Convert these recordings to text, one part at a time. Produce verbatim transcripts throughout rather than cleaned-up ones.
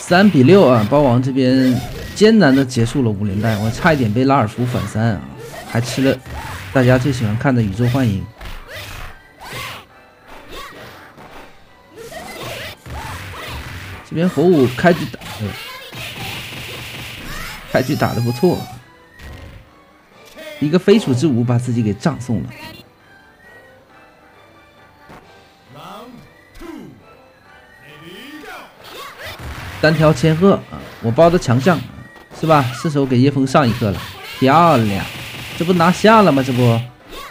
三比六啊！包王这边艰难的结束了五连败，我差一点被拉尔夫反三啊，还吃了大家最喜欢看的宇宙幻影。这边火舞开局打，呃、开局打得不错，一个飞鼠之舞把自己给葬送了。 单挑千鹤啊，我包的强项是吧？是时候给叶枫上一课了，漂亮，这不拿下了吗？这不，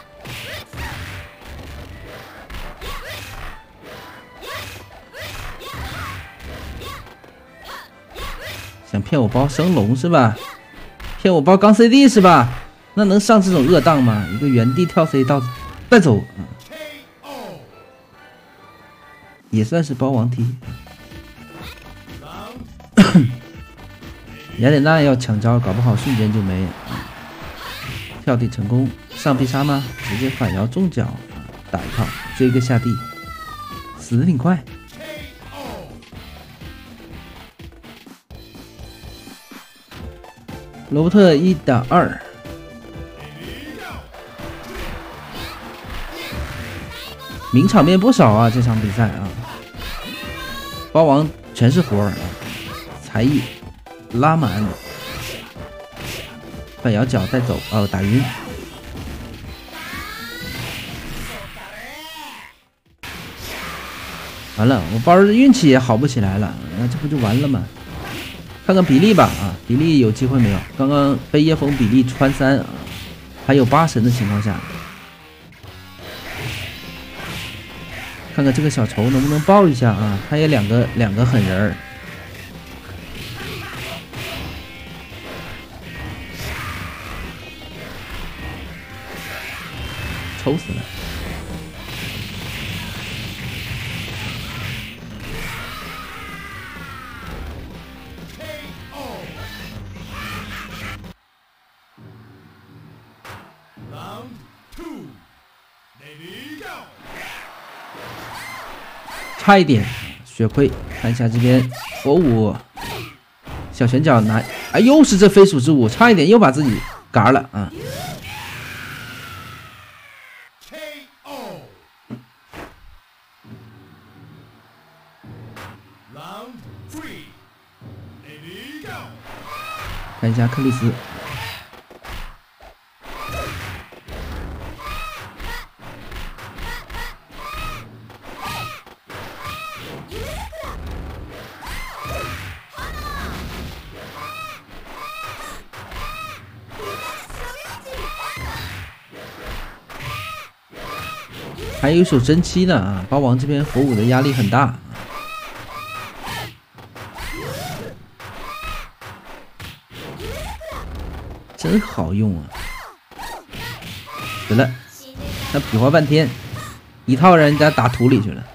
想骗我包升龙是吧？骗我包刚 C D 是吧？那能上这种恶当吗？一个原地跳 C 到带走，啊、也算是包王踢。 雅典娜要抢招，搞不好瞬间就没。跳地成功，上必杀吗？直接反摇中脚，打一套，追个下地，死得挺快。罗伯特一打二，名场面不少啊！这场比赛啊，包王全是活儿啊，才艺。 拉满，反摇脚带走，哦，打晕。完了，我包运气也好不起来了，那这不就完了吗？看看比利吧，啊，比利有机会没有？刚刚被叶枫比利穿三啊，还有八神的情况下，看看这个小仇能不能爆一下啊？他也两个两个狠人儿。 抽死了！差一点，血亏。看一下这边火舞，小拳脚拿，哎，又是这飞鼠之舞，差一点又把自己嘎了啊！ 看一下克里斯，还有一手真七呢啊！包王这边火舞的压力很大。 真好用啊！死了，那比划半天，一套让人家打土里去了。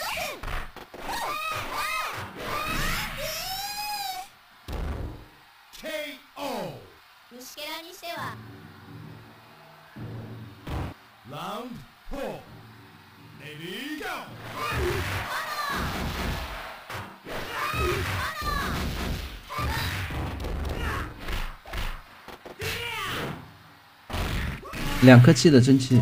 两颗气的真气，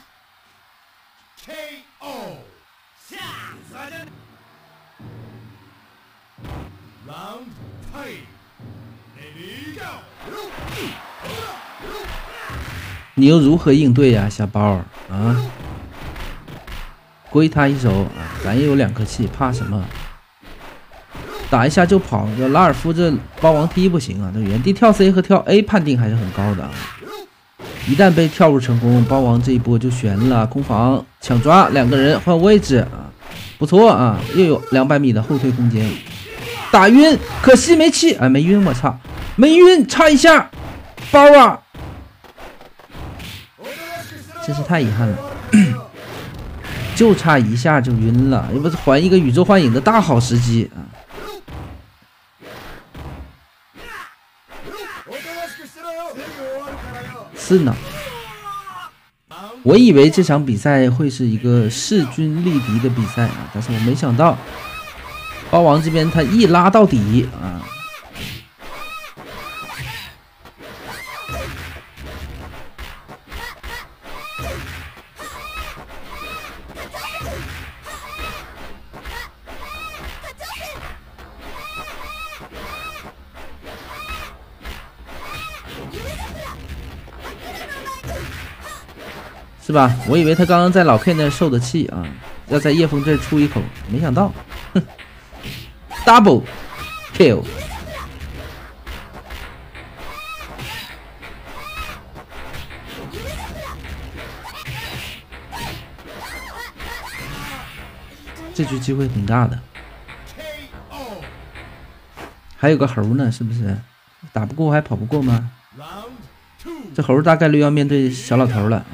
你又如何应对呀、啊，小包啊？归他一手啊，咱也有两颗气，怕什么？打一下就跑，这拉尔夫这包王踢不行啊，这原地跳 C 和跳 A 判定还是很高的啊。 一旦被跳入成功，包王这一波就悬了。空防抢抓，两个人换位置啊，不错啊，又有两百米的后退空间。打晕，可惜没气，哎，没晕，我操，没晕，差一下，包啊，真是太遗憾了，就差一下就晕了，要不是还一个宇宙幻影的大好时机啊。是呢，我以为这场比赛会是一个势均力敌的比赛啊，但是我没想到包王这边他一拉到底啊，是吧？我以为他刚刚在老 K 那受的气啊，要在叶枫这儿出一口，没想到，哼 ，double kill。这局机会挺大的，还有个猴呢，是不是？打不过还跑不过吗？这猴大概率要面对小老头了。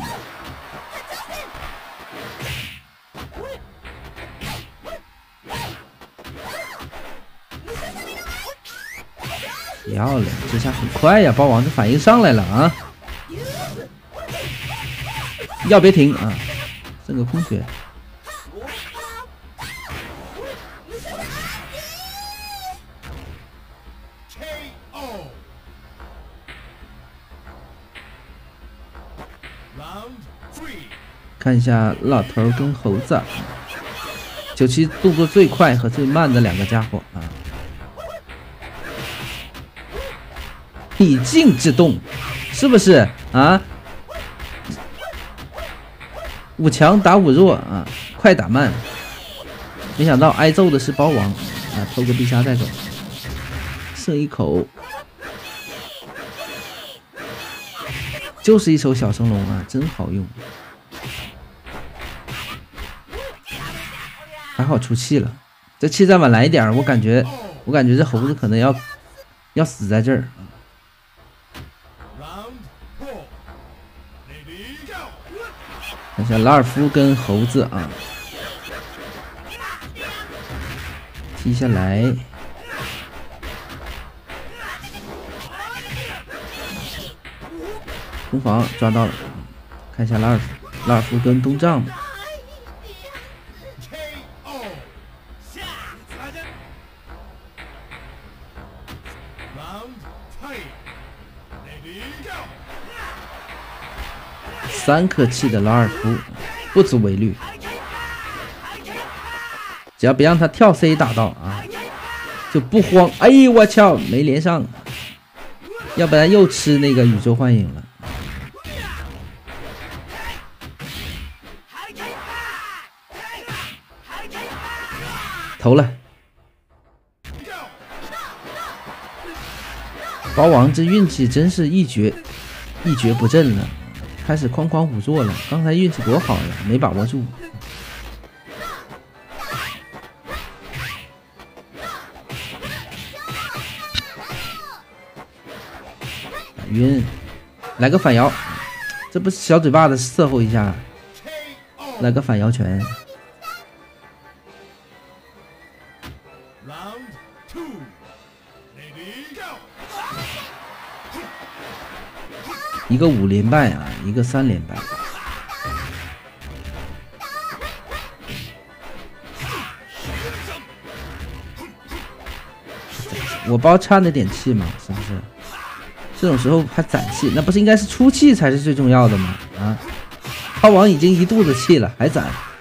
漂亮，这下很快呀！包王这反应上来了啊！要别停啊！剩个空血。看一下老头跟猴子，九七动作最快和最慢的两个家伙啊！以静制动，是不是啊？五强打五弱啊，快打慢。没想到挨揍的是包王啊，偷个必杀带走，剩一口，就是一手小升龙啊，真好用。还好出气了，这气再晚来一点，我感觉，我感觉这猴子可能要要死在这儿。看一下拉尔夫跟猴子啊，踢下来，攻防抓到了。看一下拉尔夫，拉尔夫跟东丈。三颗气的拉尔夫不足为虑，只要别让他跳 C 打到啊，就不慌。哎呦我操，没连上，要不然又吃那个宇宙幻影了。投了，包王这运气真是一蹶一蹶不振了。开始哐哐五座了，刚才运气多好呀，没把握住。晕，来个反摇，这不是小嘴巴子伺候一下，来个反摇拳。一个五连败啊，一个三连败。我包差那点气嘛，是不是？这种时候还攒气，那不是应该是出气才是最重要的吗？啊，包王已经一肚子气了，还攒。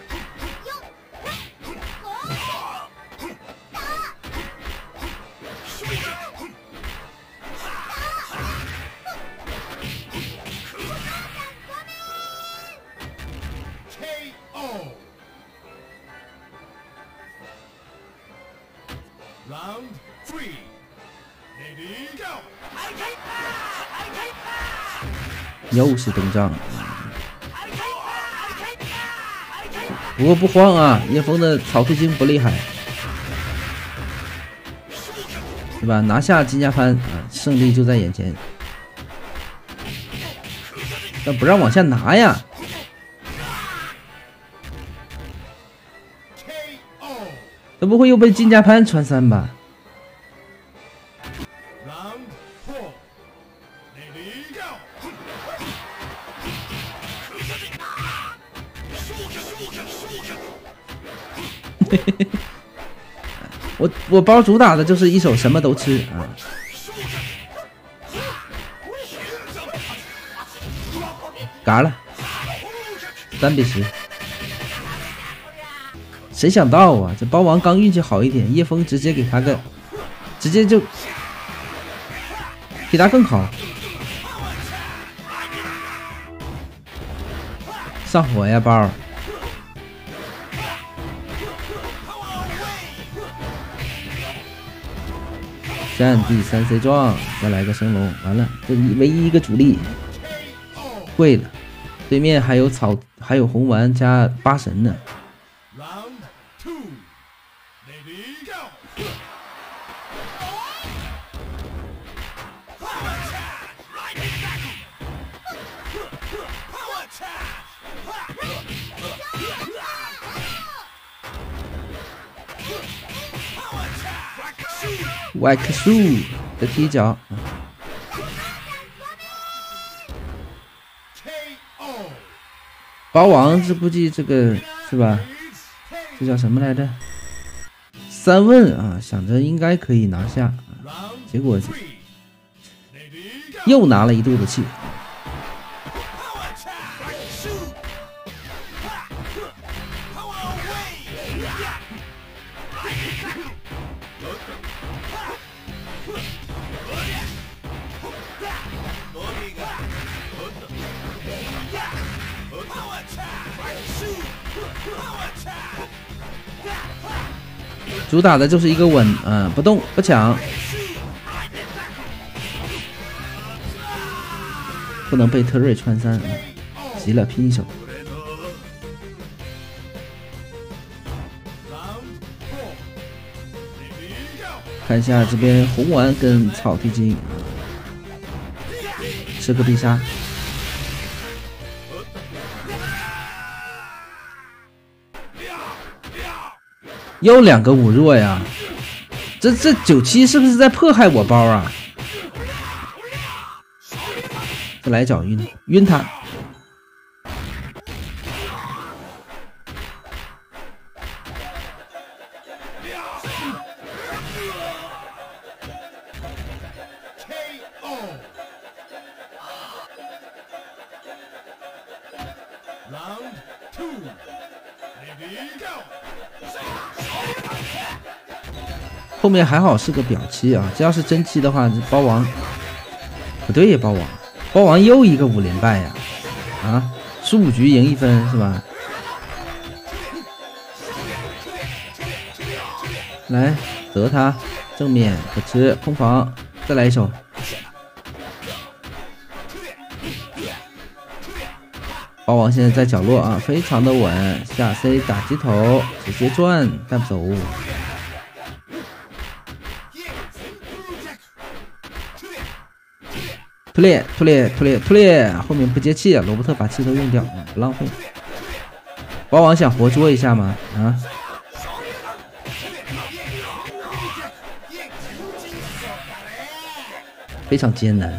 又是东丈，不过不慌啊，叶枫的草推精不厉害，对吧？拿下金家潘啊，胜利就在眼前，但不让往下拿呀。他不会又被金家潘穿三吧？ 我我包主打的就是一手什么都吃啊！嘎了，三比十。谁想到啊，这包王刚运气好一点，叶枫直接给他个，直接就比他更好。上火呀，包！战地三 C 撞，再来个升龙，完了，这唯一一个主力跪了。对面还有草，还有红丸加八神呢。外克树的踢脚，包王这估计这个是吧？这叫什么来着？三问啊，想着应该可以拿下，结果又拿了一肚子气。主打的就是一个稳，嗯，不动不抢，不能被特瑞穿三，急了拼一手。看一下这边红丸跟草地精，吃个必杀。又两个五弱呀，这这九七是不是在迫害我包啊？再来脚晕晕他，后面还好是个表七啊，这要是真七的话，这包王不对呀，包王包王又一个五连败呀，啊，十五局赢一分是吧？来得他正面不吃空防，再来一手。包王现在在角落啊，非常的稳，下 C 打击头，直接转带不走。突裂突裂突裂突裂，后面不接气，罗伯特把气都用掉，不浪费。包王想活捉一下吗？啊，非常艰难。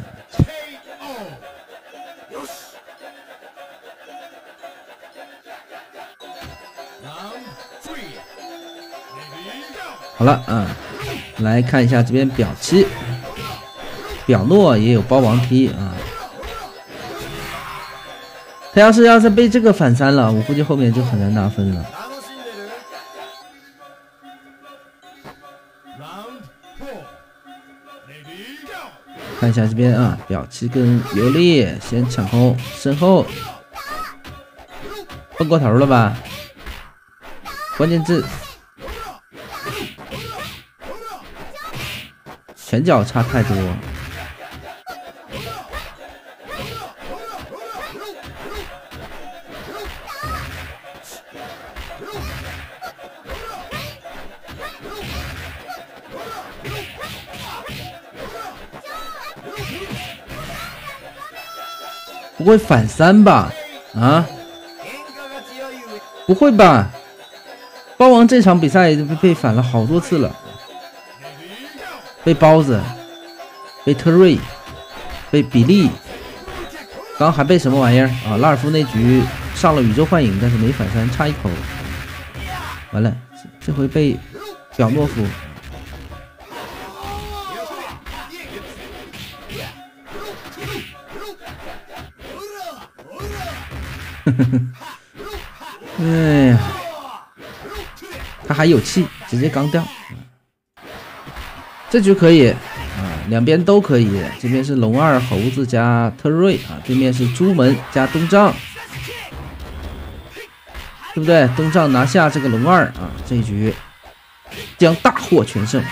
好了啊，来看一下这边表七。表诺也有包王踢啊，他要是要是被这个反三了，我估计后面就很难拿分了。看一下这边啊，表七跟尤利先抢空，身后蹦过头了吧？关键字拳脚差太多。不会反三吧？啊？不会吧？包王这场比赛被反了好多次了，被包子，被特瑞，被比利，刚还被什么玩意儿啊？拉尔夫那局上了宇宙幻影，但是没反三，差一口。完了，这回被表懦夫。哎呀，他还有气，直接刚掉。这局可以啊，两边都可以。这边是龙二猴子加特瑞啊，对面是朱门加东丈，对不对？东丈拿下这个龙二啊，这一局将大获全胜。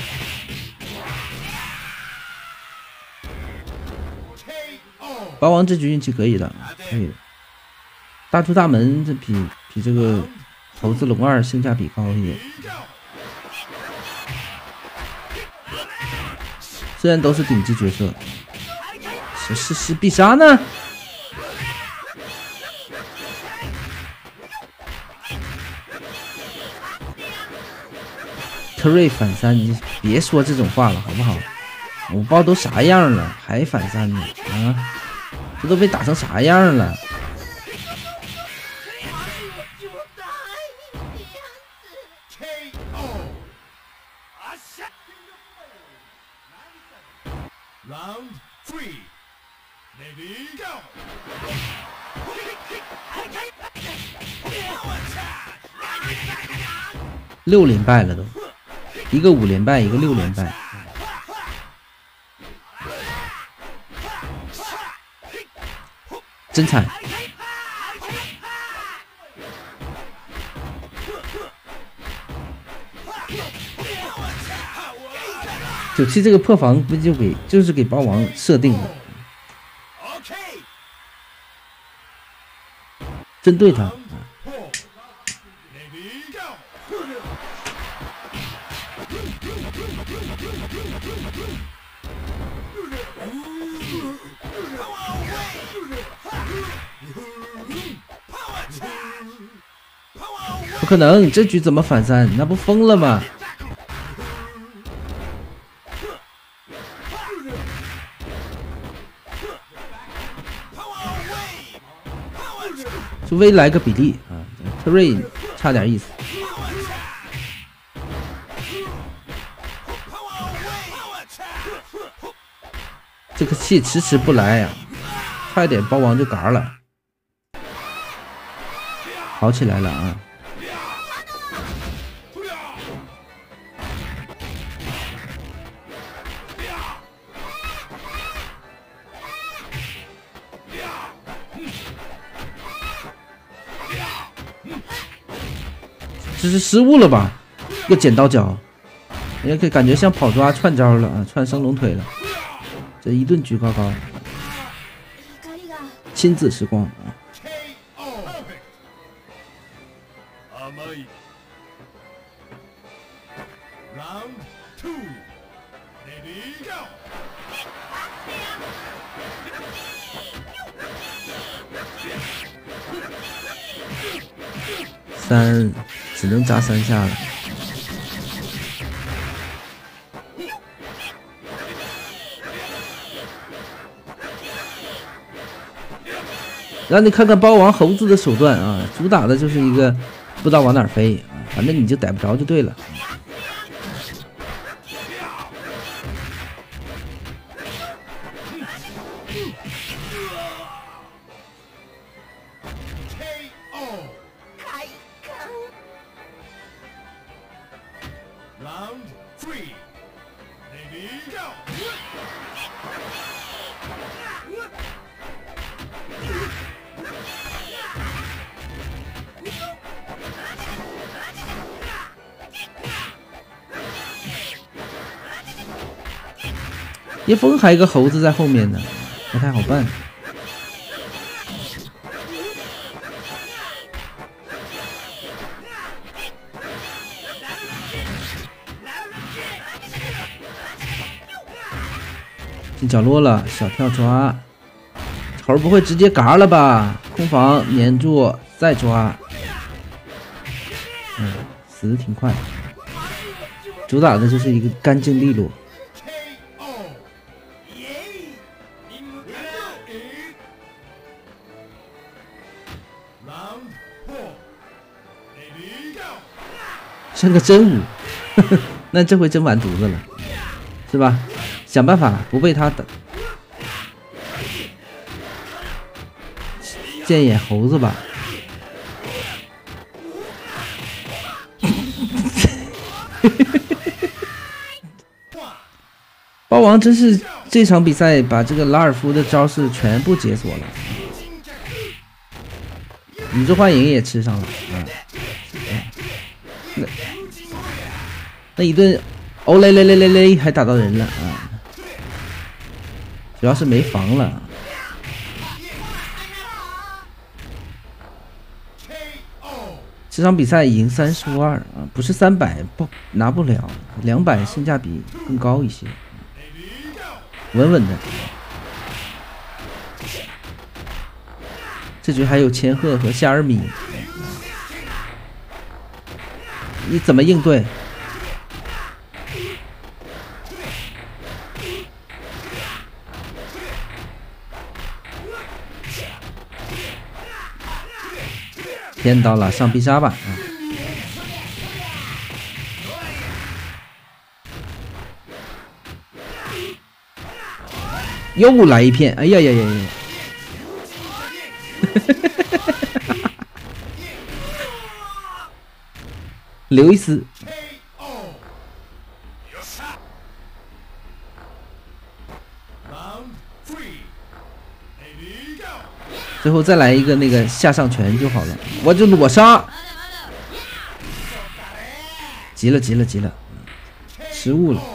八王这局运气可以的，可以的。大出大门这比比这个猴子龙二性价比高一点。虽然都是顶级角色，是是是必杀呢？特瑞反三，你别说这种话了，好不好？我不知道都啥样了，还反三呢？啊，这都被打成啥样了？ Round three, ready, go! 六连败了都，一个五连败，一个六连败，真惨！九七这个破防不就给就是给包王设定的，针对他。不可能，这局怎么反三？那不疯了吗？就微来个比例啊，特瑞差点意思。这个气迟迟不来呀、啊，差一点包王就嘎了。好起来了啊！这是失误了吧？又剪刀脚，也可以感觉像跑抓串招了啊，串升龙腿了。这一顿举高高，亲子时光啊！三只能砸三下了。让你看看包王猴子的手段啊，主打的就是一个不知道往哪儿飞啊，反正你就逮不着就对了。 Round three, ready, go! 叶枫还有一个猴子在后面呢，不太好办。进角落了，小跳抓，猴不会直接嘎了吧？空防粘住再抓，嗯，死的挺快。主打的就是一个干净利落。像个真武。 那这回真完犊子了，是吧？想办法不被他打。见眼猴子吧。包王真是这场比赛把这个拉尔夫的招式全部解锁了，宇宙幻影也吃上了啊！那那一顿哦嘞嘞嘞嘞嘞还打到人了啊！主要是没防了。这场比赛赢三输二啊，不是三百不拿不了，两百性价比更高一些。稳稳的，这局还有千鹤和夏尔米，你怎么应对？天到了，上必杀吧！啊又来一片！哎呀呀呀呀！刘易斯，最后再来一个那个下上拳就好了，我就裸杀！急了急了急了，失误了。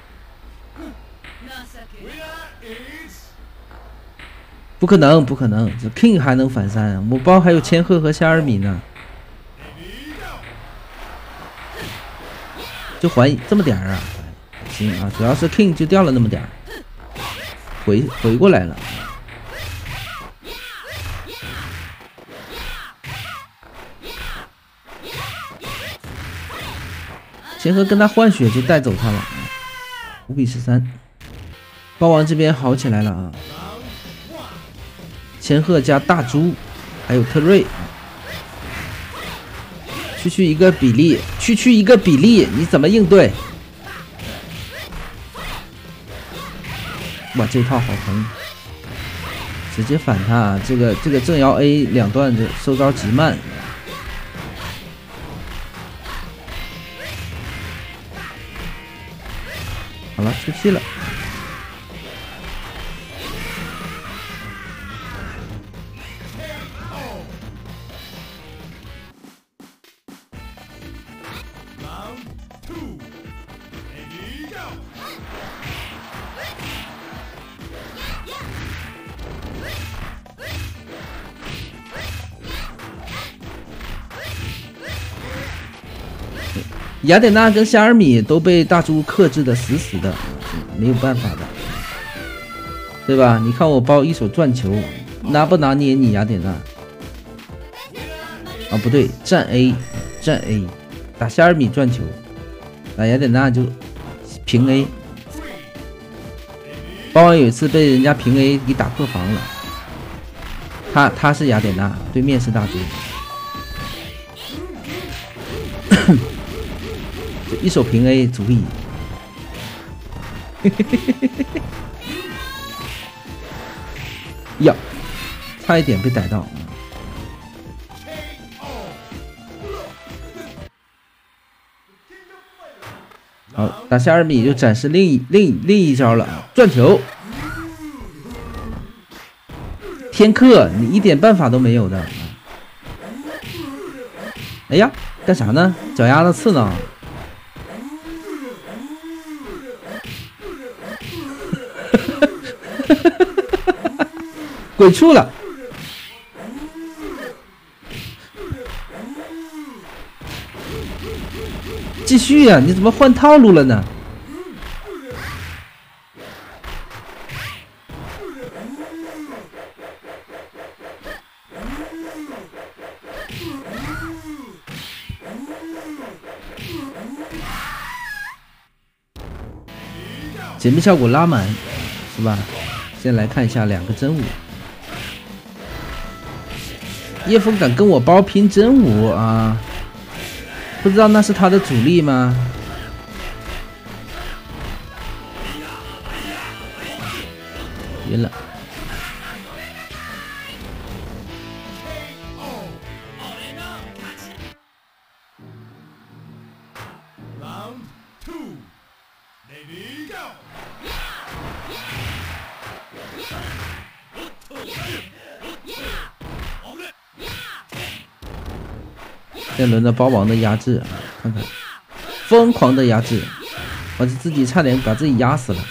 不可能，不可能！这 King 还能反三，我包还有千鹤和夏尔米呢，就还这么点儿啊？行啊，主要是 King 就掉了那么点儿，回回过来了。千鹤跟他换血就带走他了，五比十三，包王这边好起来了啊！千鹤加大猪，还有特瑞，区区一个比例，区区一个比例，你怎么应对？哇，这套好疼，直接反他，这个这个正摇 A 两段的收招极慢。好了，出气了。雅典娜跟夏尔米都被大猪克制的死死的，没有办法的，对吧？你看我包一手转球，拿不拿捏你雅典娜？啊，不对，站 A， 站 A， 打夏尔米转球，打雅典娜就平 A。包王有一次被人家平 A 给打破防了，他他是雅典娜，对面是大猪。一手平 A 足矣，呀，差一点被逮到。好，打夏尔米就展示另一另另一招了，转球，天克，你一点办法都没有的。哎呀，干啥呢？脚丫子刺呢？鬼畜了！继续呀、啊！你怎么换套路了呢？解密效果拉满，是吧？先来看一下两个真武。叶枫敢跟我包拼真武啊？不知道那是他的主力吗？ 晕了。 现在轮到包王的压制，看看，疯狂的压制，我自己差点把自己压死了。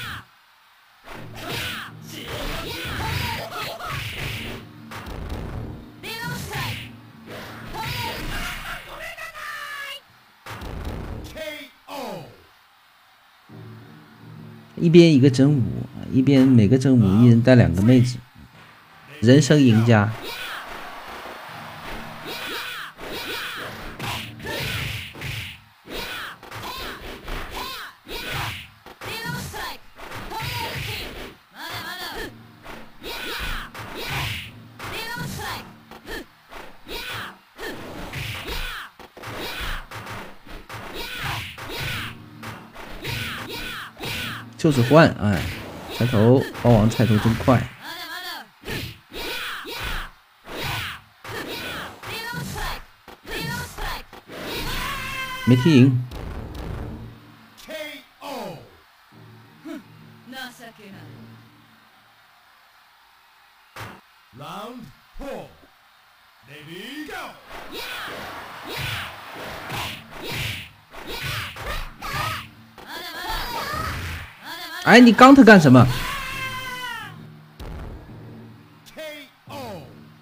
一边一个真武，一边每个真武一人带两个妹子，人生赢家。 就是换，哎，菜头包王菜头真快，没踢赢。 Round four, ready go. 哎，你刚他干什么 ？K O.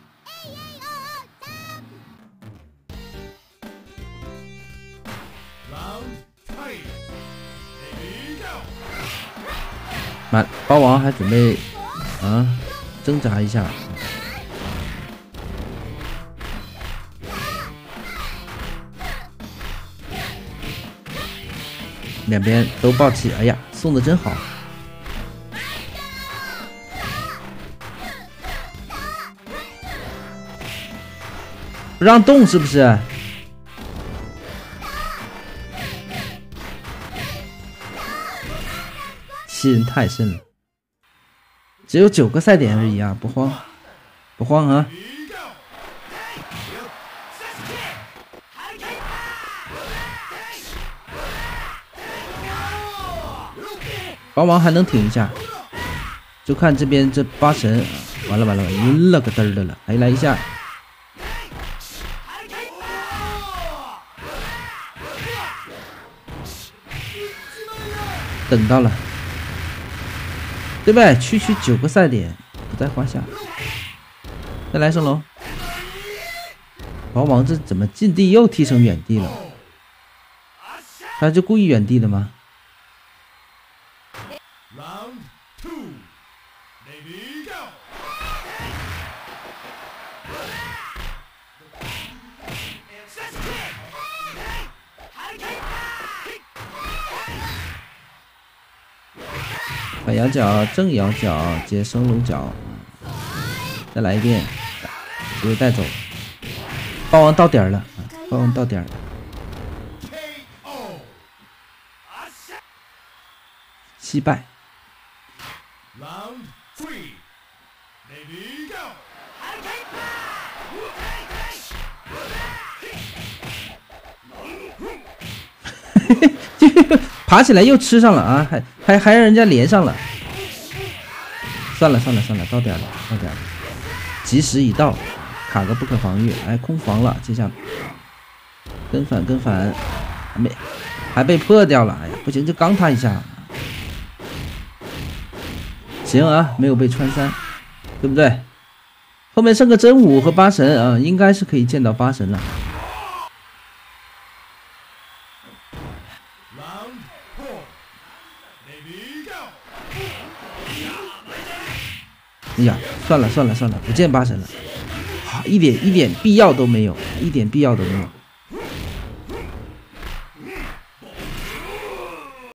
Round three, ready go. 满包王还准备啊挣扎一下，两边都爆气，哎呀，送的真好。 不让动是不是？欺人太甚了！只有九个赛点而已啊，不慌，不慌啊！包王还能挺一下，就看这边这八神，完了完了，晕了个嘚儿的了，还来一下。 等到了，对不对？区区九个赛点不在话下。再来升龙，包王这怎么近地又踢成远地了？他就故意远地的吗？ Round two, ready go. 反摇脚，正摇脚，接升龙脚，再来一遍，直接带走。包王到点了，包王到点了，惜败。 Round three, ready go. 爬起来又吃上了啊，还还还让人家连上了。算了算了算了，到点了，到点了，及时已到，卡个不可防御，哎，空防了，接下跟反跟反，还没还被破掉了，哎呀，不行就刚他一下，行啊，没有被穿三，对不对？后面剩个真武和八神啊，应该是可以见到八神了。 哎呀，算了算了算了，不见八神了，好一点一点必要都没有，一点必要都没有。